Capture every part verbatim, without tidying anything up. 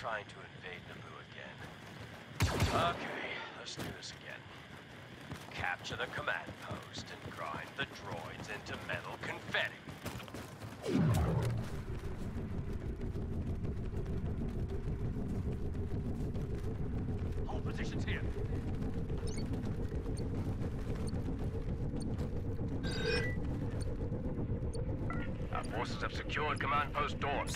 trying to invade Naboo again. Okay, let's do this again. Capture the command post and grind the droids into metal confetti. Hold positions here. Our forces have secured command post doors.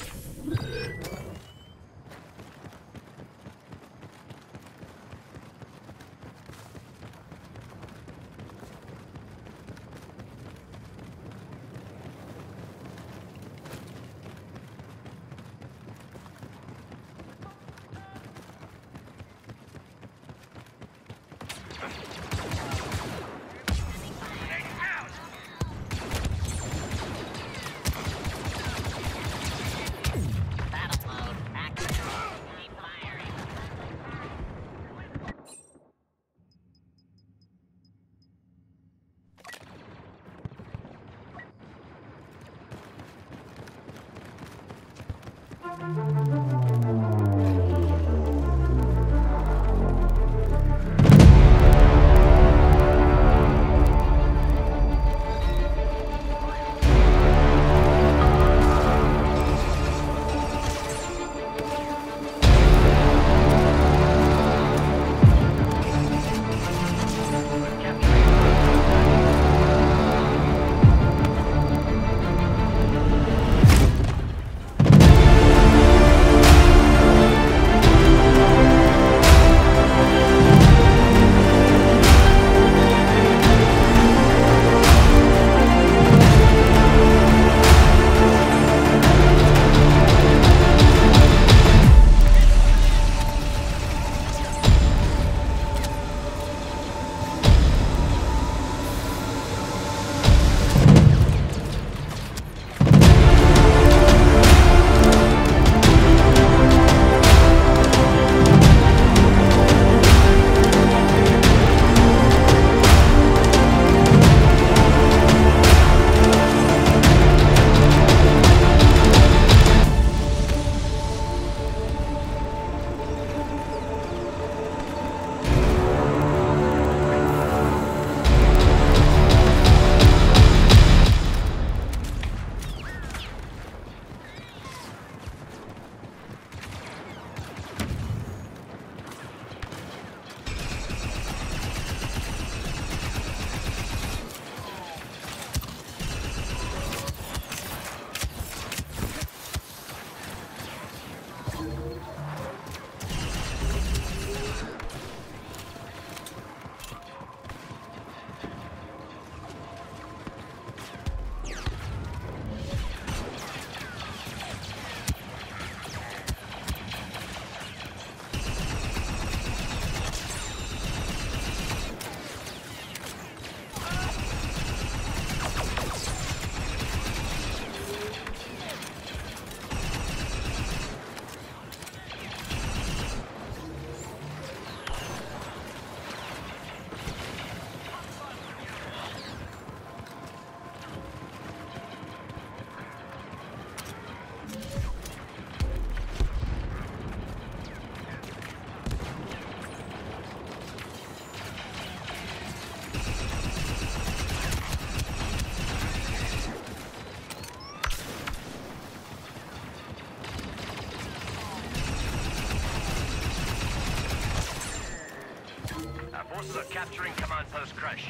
Forces are capturing command post Crash.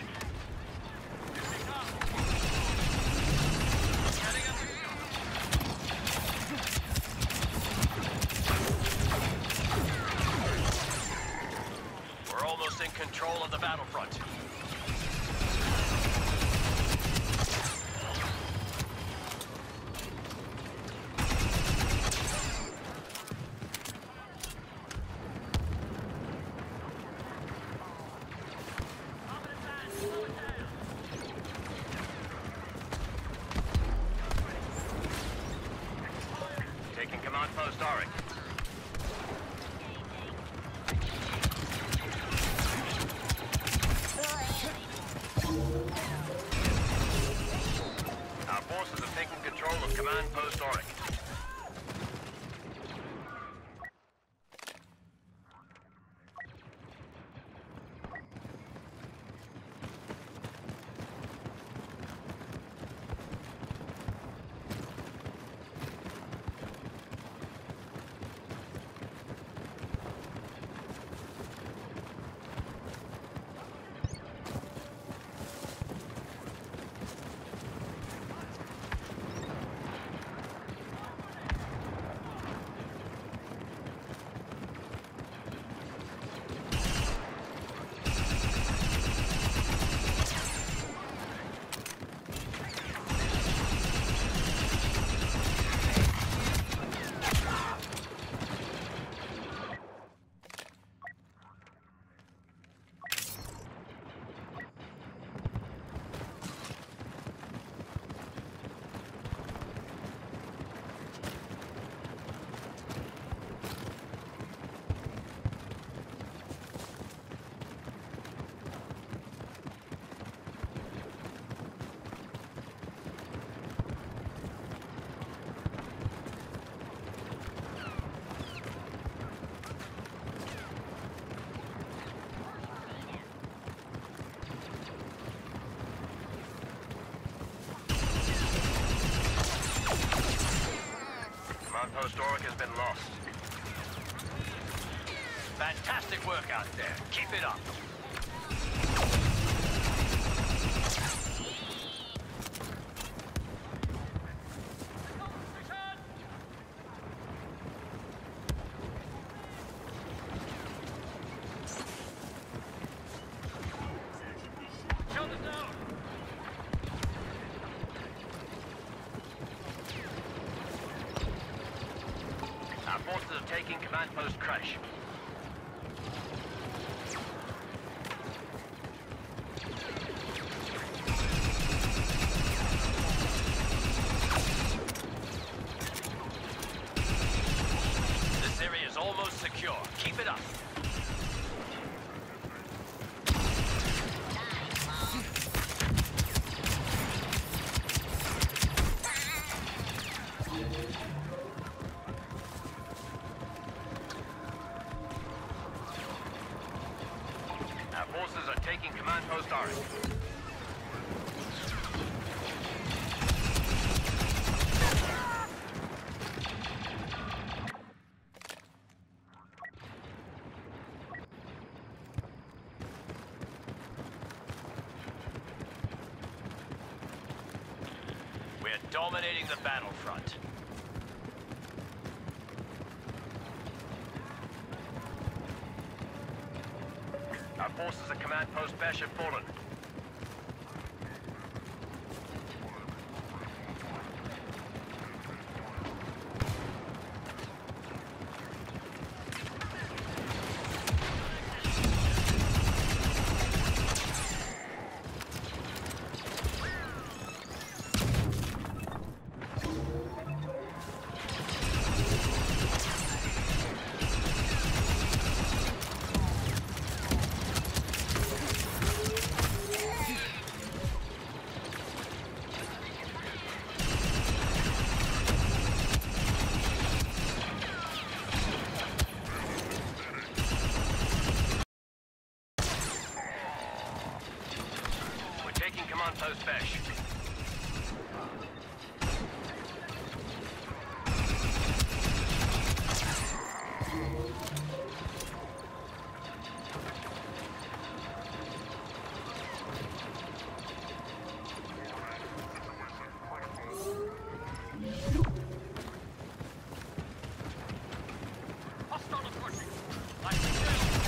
We're almost in control of the battlefront. Command post Auric. Our forces have taken control of command post Auric. post Auric has been lost. Fantastic work out there. Keep it up. Our forces are taking command post Crash. This area is almost secure. Keep it up. Our forces are taking command post Auric. We're dominating the battlefront. Our forces at command post Besh have fallen. Taking command post Besh. Hostile approaching. Like the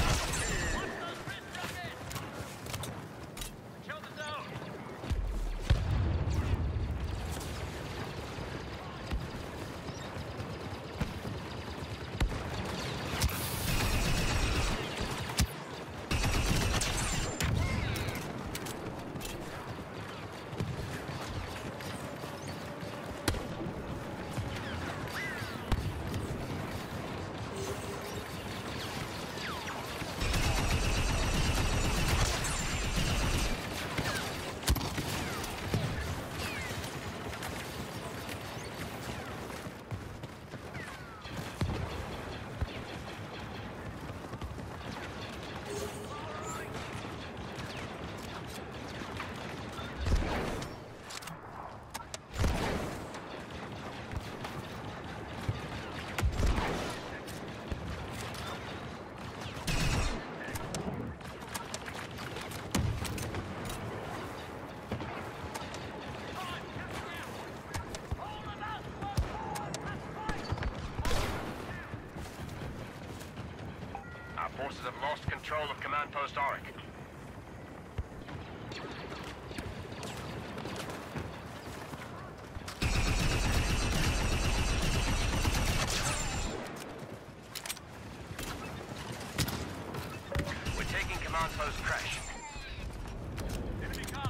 Forces have lost control of command post Auric. We're taking command post Crash. Enemy coming.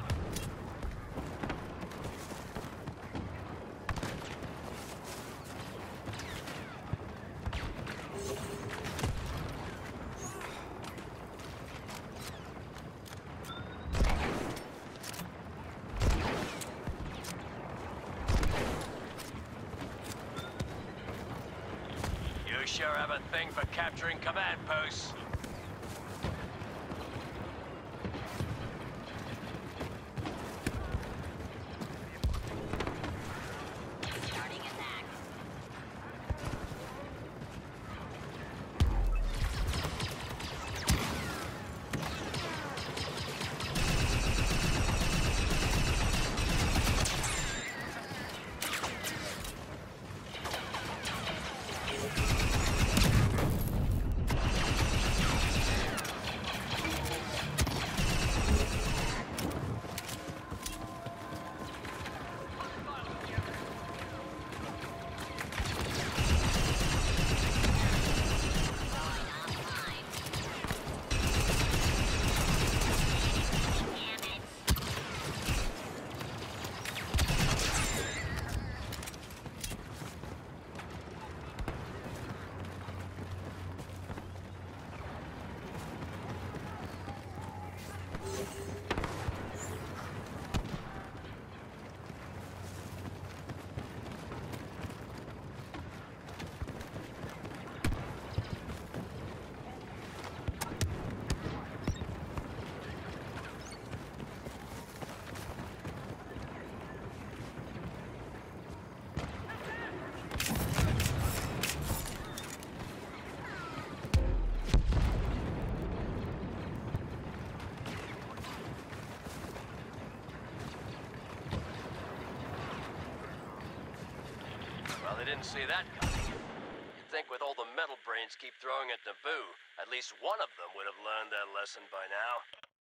You sure have a thing for capturing command posts. Starting attack. they didn't see that coming. You'd think with all the metal brains keep throwing at Naboo, at least one of them would have learned their lesson by now.